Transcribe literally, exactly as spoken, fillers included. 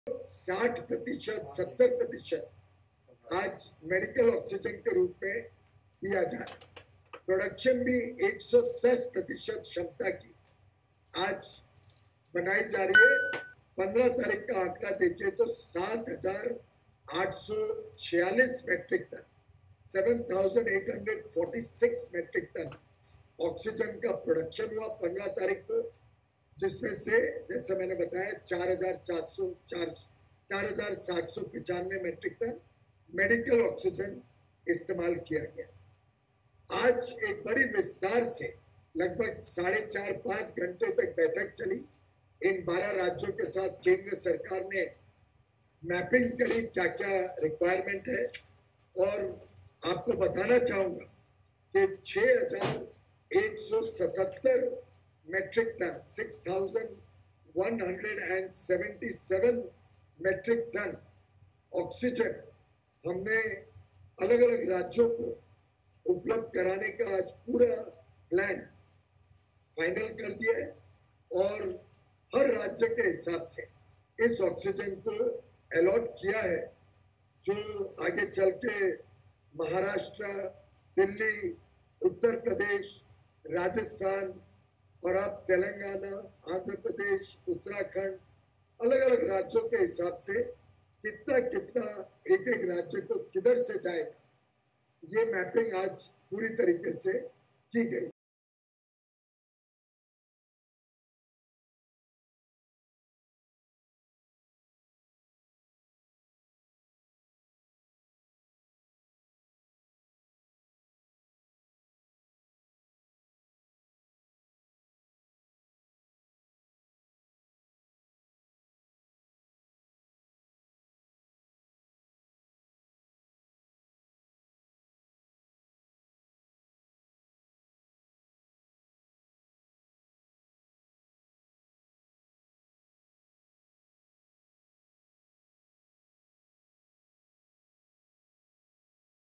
साठ प्रतिशत सत्तर प्रतिशत आज मेडिकल ऑक्सीजन के रूप में किया जा रहा है। प्रोडक्शन भी एक सौ दस प्रतिशत क्षमता की आज बनाई जा रही है। पंद्रह तारीख का आंकड़ा देखिए तो सात हजार आठ सौ छियालीस metric tonne seven thousand eight hundred forty six metric tonne oxygen का प्रोडक्शन हुआ पंद्रह तारीख को, जिसमें से जैसे मैंने बताया चार हजार सात सौ चार चार हजार सात सौ पचानवे मेट्रिक टन मेडिकल ऑक्सीजन इस्तेमाल किया गया। आज एक बड़ी विस्तार से लगभग साढ़े चार पांच घंटे तक बैठक चली। इन बारह राज्यों के साथ केंद्र सरकार ने मैपिंग करी क्या क्या रिक्वायरमेंट है, और आपको बताना चाहूंगा कि छह हजार एक सौ सतहत्तर metric tonne six thousand one hundred and seventy seven metric tonne oxygen हमने अलग अलग राज्यों को उपलब्ध कराने का आज पूरा प्लान फाइनल कर दिया है, और हर राज्य के हिसाब से इस ऑक्सीजन को अलॉट किया है, जो आगे चल के महाराष्ट्र, दिल्ली, उत्तर प्रदेश, राजस्थान और अब तेलंगाना, आंध्र प्रदेश, उत्तराखंड, अलग अलग राज्यों के हिसाब से कितना कितना एक एक राज्य को किधर से जाएगा, ये मैपिंग आज पूरी तरीके से की गई।